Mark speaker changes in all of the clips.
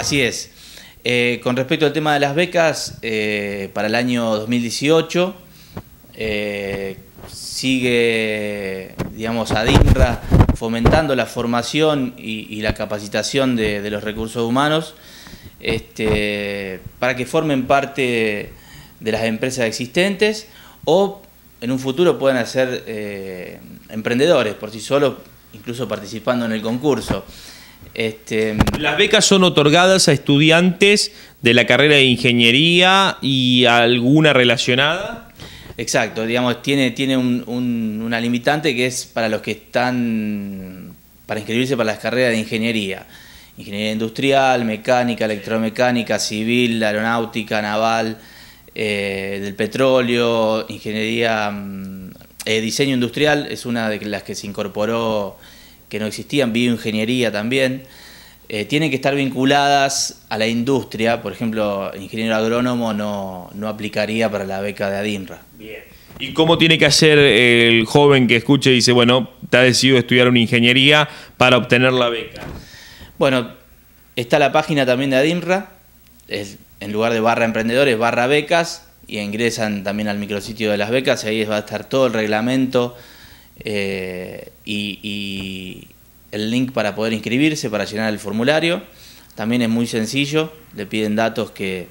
Speaker 1: Así es. Con respecto al tema de las becas, para el año 2018 sigue, digamos, ADINRA fomentando la formación y la capacitación de los recursos humanos para que formen parte de las empresas existentes o en un futuro puedan ser emprendedores por sí solos, incluso participando en el concurso.
Speaker 2: Las becas son otorgadas a estudiantes de la carrera de ingeniería y alguna relacionada.
Speaker 1: Exacto, digamos, tiene una limitante que es para los que están para inscribirse para las carreras de ingeniería. Ingeniería industrial, mecánica, electromecánica, civil, aeronáutica, naval, del petróleo, ingeniería, diseño industrial es una de las que se incorporó, que no existían, bioingeniería también. Tienen que estar vinculadas a la industria, por ejemplo, ingeniero agrónomo no aplicaría para la beca de ADINRA.
Speaker 2: Bien. ¿Y cómo tiene que hacer el joven que escuche y dice, bueno, está decidido estudiar una ingeniería para obtener la beca?
Speaker 1: Bueno, está la página también de ADINRA, en lugar de /emprendedores, /becas, y ingresan también al micrositio de las becas, y ahí va a estar todo el reglamento y el link para poder inscribirse, para llenar el formulario. También es muy sencillo, le piden datos que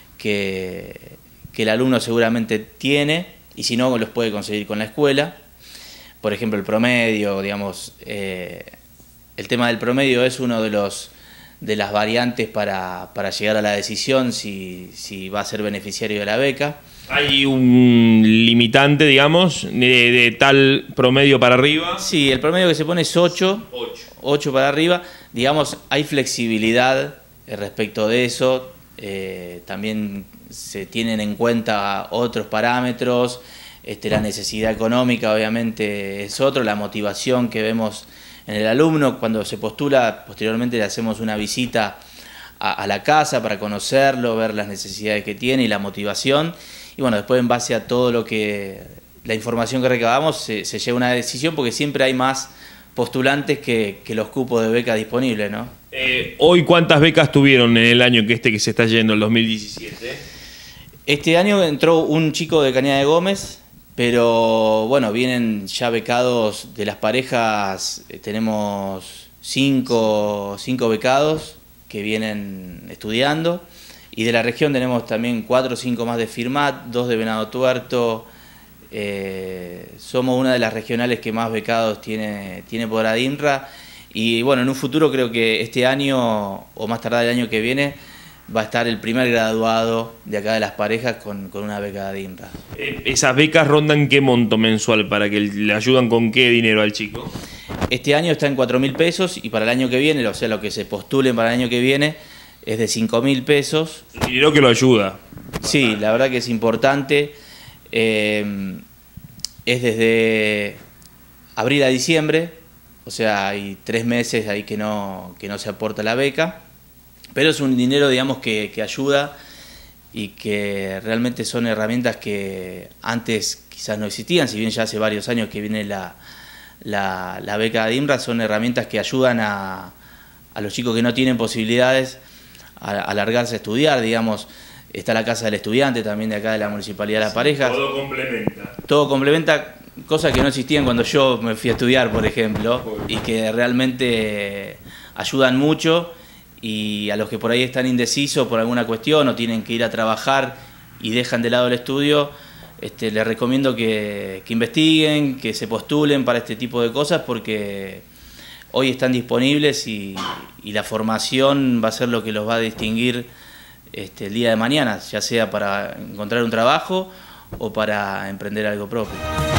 Speaker 1: el alumno seguramente tiene, y si no, los puede conseguir con la escuela. Por ejemplo, el promedio, digamos, el tema del promedio es uno de las variantes para llegar a la decisión si va a ser beneficiario de la beca.
Speaker 2: ¿Hay un limitante, digamos, de tal promedio para arriba?
Speaker 1: Sí, el promedio que se pone es 8 para arriba. Digamos, hay flexibilidad respecto de eso. También se tienen en cuenta otros parámetros. La necesidad económica obviamente es otro, la motivación que vemos en el alumno. Cuando se postula, posteriormente le hacemos una visita a la casa para conocerlo, ver las necesidades que tiene y la motivación. Y bueno, después en base a todo la información que recabamos, se llega a una decisión, porque siempre hay más postulantes que los cupos de beca disponibles, ¿no?
Speaker 2: Hoy, ¿cuántas becas tuvieron en el año que se está yendo, el 2017?
Speaker 1: Este año entró un chico de Cañada de Gómez, pero bueno, vienen ya becados de las parejas. Tenemos cinco becados que vienen estudiando, y de la región tenemos también 4 o 5 más de Firmat, 2 de Venado Tuerto. Somos una de las regionales que más becados tiene por ADINRA, y bueno, en un futuro creo que este año o más tardar el año que viene va a estar el primer graduado de acá de las parejas con una beca de ADINRA.
Speaker 2: ¿Esas becas rondan qué monto mensual? ¿Para que le ayudan con qué dinero al chico?
Speaker 1: Este año está en 4.000 pesos, y para el año que viene, o sea, lo que se postulen para el año que viene, es de 5.000 pesos.
Speaker 2: Dinero que lo ayuda.
Speaker 1: Sí, la verdad que es importante. Es desde abril a diciembre, o sea, hay 3 meses ahí que no se aporta la beca, pero es un dinero, digamos, que ayuda, y que realmente son herramientas que antes quizás no existían. Si bien ya hace varios años que viene la beca de ADINRA, son herramientas que ayudan a los chicos que no tienen posibilidades a largarse a estudiar. Digamos, está la Casa del Estudiante también de acá de la Municipalidad de Las Parejas.
Speaker 2: Todo complementa.
Speaker 1: Todo complementa, cosas que no existían cuando yo me fui a estudiar, por ejemplo, y que realmente ayudan mucho. Y a los que por ahí están indecisos por alguna cuestión o tienen que ir a trabajar y dejan de lado el estudio, les recomiendo que investiguen, que se postulen para este tipo de cosas, porque hoy están disponibles y la formación va a ser lo que los va a distinguir el día de mañana, ya sea para encontrar un trabajo o para emprender algo propio.